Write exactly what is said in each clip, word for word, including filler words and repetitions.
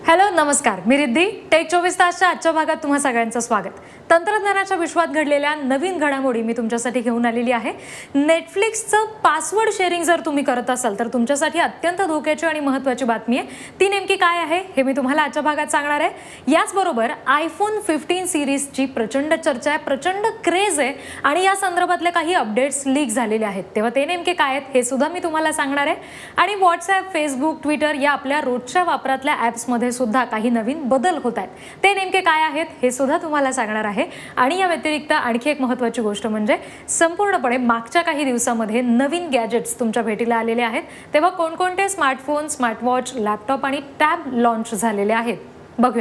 Hello नमस्कार, मी Riddhi. Take चोवीस तासच्या आजच्या भागात तुम्हा सगळ्यांचं स्वागत. तंत्रज्ञानाच्या विश्वात घडलेल्या नवीन घडामोडी मी तुमच्यासाठी घेऊन आलेली आहे. नेटफ्लिक्सचं पासवर्ड शेअरिंग जर तुम्ही करत असाल तर तुमच्यासाठी अत्यंत धोक्याची आणि महत्त्वाची बातमी आहे. ती नेमकी काय आहे हे मी तुम्हाला आजच्या भागात सांगणार आहे. याचबरोबर आयफोन फिफ्टीन सिरीजची प्रचंड चर्चा आहे, प्रचंड क्रेज आहे आणि या संदर्भातले काही अपडेट्स लीक झालेले आहेत. तेव्हा ते नेमके काय आहेत हे सुद्धा मी तुम्हाला सांगणार आहे. आणि व्हॉट्सॲप, फेसबुक, ट्विटर या आपल्या रोजच्या वापरातल्या ॲप्समध्ये सुद्धा काही नवीन बदल होत आहेत. ते नेमके काय आहेत हे सुद्धा तुम्हाला सांगणार आहे. आणि या व्यतिरिक्त आणखी एक महत्त्वाची गोष्ट म्हणजे संपूर्णपणे मागच्या काही दिवसांमध्ये नवीन गॅजेट्स तुमच्या भेटीला आलेले आहेत. तेव्हा कोणकोणते स्मार्टफोन, स्मार्टवॉच, लॅपटॉप आणि टॅब लॉन्च झालेले आहेत बघूया.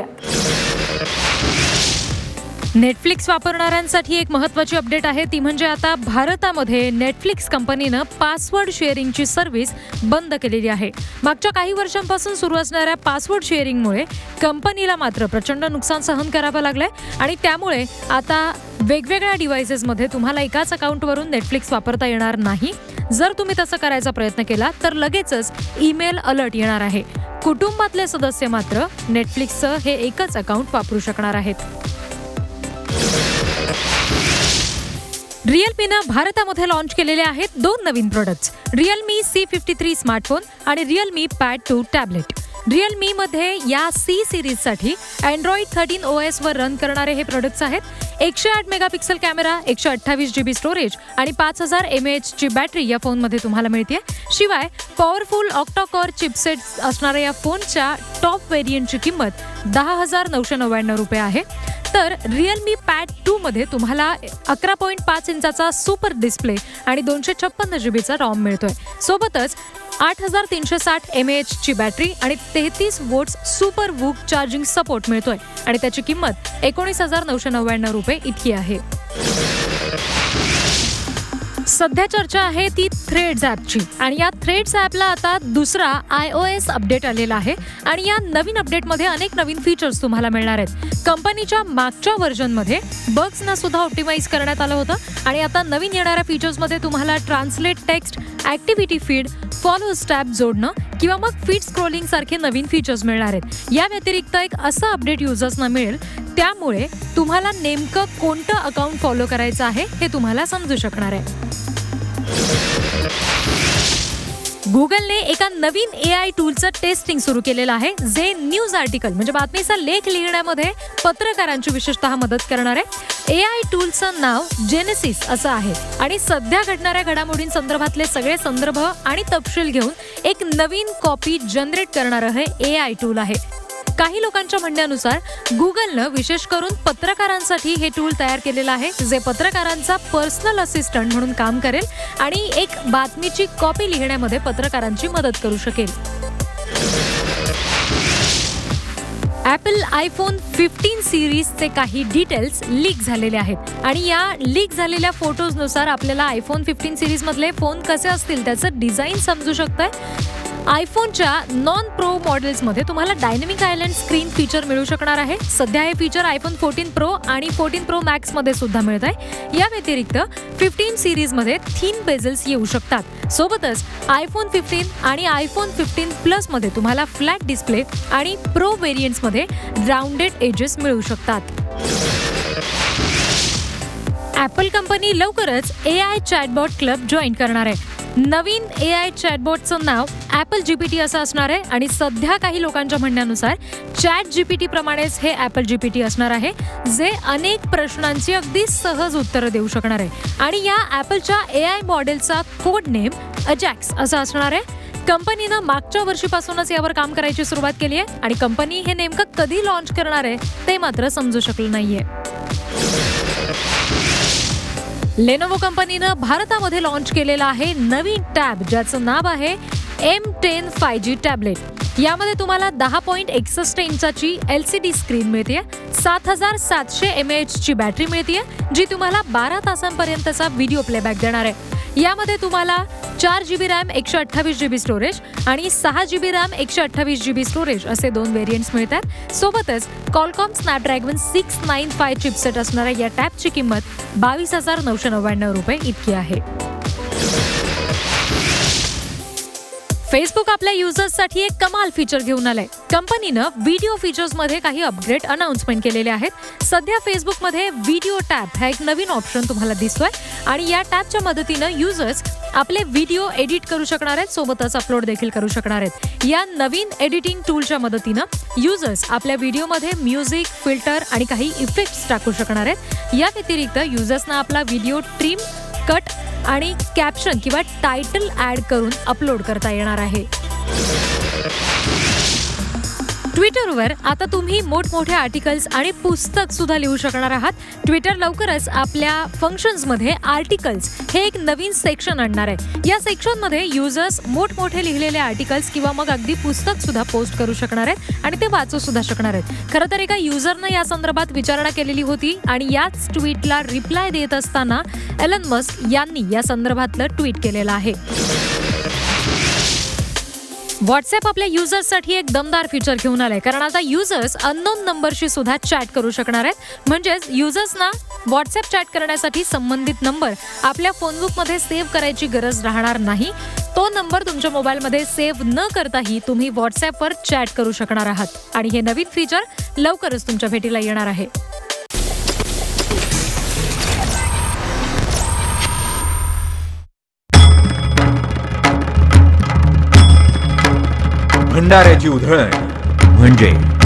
नेटफ्लिक्स वापरणाऱ्यांसाठी एक महत्त्वाची अपडेट आहे, ती म्हणजे आता भारतामध्ये नेटफ्लिक्स कंपनीनं पासवर्ड शेअरिंगची सर्व्हिस बंद केलेली आहे. मागच्या काही वर्षांपासून सुरू असणाऱ्या पासवर्ड शेअरिंगमुळे कंपनीला मात्र प्रचंड नुकसान सहन करावं लागलंय आणि त्यामुळे आता वेगवेगळ्या डिव्हाइसेसमध्ये तुम्हाला एकाच अकाउंटवरून नेटफ्लिक्स वापरता येणार नाही. जर तुम्ही तसं करायचा प्रयत्न केला तर लगेचच ईमेल अलर्ट येणार आहे. कुटुंबातले सदस्य मात्र नेटफ्लिक्सचं हे एकच अकाउंट वापरू शकणार आहेत. रिअलमीनं भारतामध्ये लॉन्च केलेले आहेत दोन नवीन products, Realme C fifty three smartphone आणि रिअलमी पॅड टू टॅबलेट. रिअलमीमध्ये या सी सिरीजसाठी अँड्रॉइड थर्टीन ओ एस वर रन करणारे हे प्रोडक्ट्स आहेत. एकशे आठ मेगापिक्सल कॅमेरा, एकशे अठ्ठावीस जी बी स्टोरेज आणि पाच हजार एम एचची बॅटरी या फोनमध्ये तुम्हाला मिळते. शिवाय पॉवरफुल ऑक्टाकोर चिपसेट असणाऱ्या या फोनच्या टॉप व्हेरियंटची किंमत दहा हजार नऊशे नव्याण्णव रुपये आहे. तर रिअलमी पॅड टू मध्ये तुम्हाला अकरा पॉईंट पाच इंचाचा सुपर डिस्प्ले आणि दोनशे छप्पन्न जी बीचा रॉम मिळतोय. सोबतच आठ हजार तीनशे साठ एम एचची बॅटरी आणि तेहतीस volts super VOOC charging support मिळतोय आणि त्याची किंमत एकोणीस हजार नऊशे नव्याण्णव रुपये इतकी आहे. सध्या चर्चा आहे ती थ्रेड्स ॲपची आणि या थ्रेड्स ॲपला आता दुसरा आय ओ एस अपडेट आलेला आहे आणि या नवीन अपडेटमध्ये अनेक नवीन फीचर्स तुम्हाला मिळणार आहेत. कंपनीच्या मागच्या व्हर्जनमध्ये बग्सना सुद्धा ऑप्टिमाइज करण्यात आलं होतं आणि आता नवीन येणाऱ्या फीचर्समध्ये तुम्हाला translate text, activity feed, follow स्टॅप जोडणं किंवा मग फीड स्क्रोलिंग सारखे नवीन फीचर्स मिळणार आहेत. या व्यतिरिक्त एक असं अपडेट युजर्सना मिळेल त्यामुळे तुम्हाला नेमकं कोणतं अकाउंट फॉलो करायचं आहे हे तुम्हाला समजू शकणार आहे. गुगलने एका नवीन ए आय टूलचं टेस्टिंग सुरू केलेलं आहे, जे न्यूज आर्टिकल म्हणजे बातमीचा लेख लिहिण्यामध्ये पत्रकारांची विशेषतः मदत करणार आहे. ए आय टूलचं नाव जेनेसिस असं आहे आणि सध्या घडणाऱ्या घडामोडींसंदर्भातले सगळे संदर्भ आणि तपशील घेऊन एक नवीन कॉपी जनरेट करणारं हे ए आय टूल आहे. काही लोकांच्या म्हणण्यानुसार गुगलनं विशेष करून पत्रकारांसाठी हे टूल तयार केलेलं आहे, जे पत्रकारांचा पर्सनल असिस्टंट म्हणून काम करेल आणि एक बातमीची कॉपी लिहिण्यामध्ये पत्रकारांची मदत करू शकेल. ॲपल आयफोन फिफ्टीन सिरीजचे काही डिटेल्स लीक झालेले आहेत आणि या लीक झालेल्या फोटोजनुसार आपल्याला आयफोन फिफ्टीन सिरीजमधले फोन कसे असतील त्याचं डिझाईन समजू शकतंय. आयफोनच्या नॉन प्रो मॉडेल्समध्ये तुम्हाला डायनॅमिक आयलँड स्क्रीन फीचर मिळू शकणार आहे. सध्या हे फीचर आयफोन फोर्टीन प्रो आणि फोर्टीन प्रो मॅक्समध्ये सुद्धा मिळत आहे. या व्यतिरिक्त फिफ्टीन सिरीजमध्ये थीन बेझल्स येऊ शकतात. सोबतच आयफोन फिफ्टीन आणि आयफोन फिफ्टीन प्लसमध्ये तुम्हाला फ्लॅट डिस्प्ले आणि प्रो व्हेरियंट्समध्ये राउंडेड एजेस मिळू शकतात. ॲपल कंपनी लवकरच A I chatbot club join करणार आहे. नवीन ए आय चॅटबॉटचं नाव ॲपल जीपीटी असं असणार आहे आणि सध्या काही लोकांच्या म्हणण्यानुसार चॅट जीपीटी प्रमाणेच हे ॲपल जीपीटी असणार आहे, जे अनेक प्रश्नांची अगदी सहज उत्तरं देऊ शकणार आहे. आणि या ॲपलच्या ए आय मॉडेलचा कोड नेम अजॅक्स असं असणार आहे. कंपनीनं मागच्या वर्षीपासूनच यावर काम करायची सुरुवात केली आहे आणि कंपनी हे नेमकं कधी लॉन्च करणार आहे ते मात्र समजू शकलं नाहीये. लेनोवो कंपनीनं भारतामध्ये लॉन्च केलेला आहे नवीन टॅब, ज्याचं नाव आहे M ten five G tablet. यामध्ये तुम्हाला दहा पॉईंट एकसष्ट इंचाची एल सी डी स्क्रीन मिळते, सात हजार सातशे एम एचची बॅटरी मिळते, जी तुम्हाला बारा तासांपर्यंतचा व्हिडिओ प्लेबॅक देणार आहे. यामध्ये तुम्हाला चार जी बी रॅम, एकशे अठ्ठावीस जी बी स्टोरेज आणि सहा जी बी रॅम, एकशे अठ्ठावीस जी बी स्टोरेज असे दोन व्हेरियंट्स मिळतात. सोबतच Qualcomm Snapdragon six nine five chipset असणाऱ्या या टॅबची किंमत बावीस हजार नऊशे नव्याण्णव रुपये इतकी आहे. फेसबुक आपल्या युजर्ससाठी एक कमाल फीचर घेऊन आलंय. कंपनीनं व्हिडिओ फीचर्समध्ये काही अपग्रेड अनाउन्समेंट केलेले आहेत. सध्या फेसबुकमध्ये व्हिडिओ टॅब हा एक नवीन ऑप्शन तुम्हाला दिसतोय आणि या टॅबच्या मदतीनं युजर्स आपले व्हिडिओ एडिट करू शकणार आहेत, सोबतच अपलोड देखील करू शकणार आहेत. या नवीन एडिटिंग टूलच्या मदतीनं युजर्स आपल्या व्हिडिओमध्ये म्युझिक, फिल्टर आणि काही इफेक्ट्स टाकू शकणार आहेत. या व्यतिरिक्त युजर्सना आपला व्हिडिओ ट्रिम, कट आणि कॅप्शन किंवा टायटल ऍड करून अपलोड करता येणार आहे. ट्विटरवर आता तुम्ही मोठमोठे आर्टिकल्स आणि पुस्तक सुद्धा लिहू शकणार आहात. ट्विटर लवकरच आपल्या फंक्शन्समध्ये आर्टिकल्स हे एक नवीन सेक्शन आणणार आहे. या सेक्शनमध्ये युजर्स मोठमोठे लिहिलेले आर्टिकल्स किंवा मग अगदी पुस्तक सुद्धा पोस्ट करू शकणार आहेत आणि ते वाचू सुद्धा शकणार आहेत. खरं तर एका युजरनं या संदर्भात विचारणा केलेली होती आणि याच ट्विटला रिप्लाय देत असताना एलन मस्क यांनी या संदर्भातलं ट्विट केलेलं आहे. व्हॉट्सअप आपल्या युजर्ससाठी एक दमदार फीचर घेऊन आलंय, कारण आता युजर्स अननोन नंबरशी सुद्धा चॅट करू शकणार आहेत. म्हणजेच युजर्सना व्हॉट्सअप चॅट करण्यासाठी संबंधित नंबर आपल्या फोनबुकमध्ये सेव्ह करायची गरज राहणार नाही. तो नंबर तुमच्या मोबाईलमध्ये सेव्ह न करताही तुम्ही व्हॉट्सअपवर चॅट करू शकणार आहात आणि हे नवीन फीचर लवकरच तुमच्या भेटीला येणार आहे. भंडाऱ्याची उधळण म्हणजे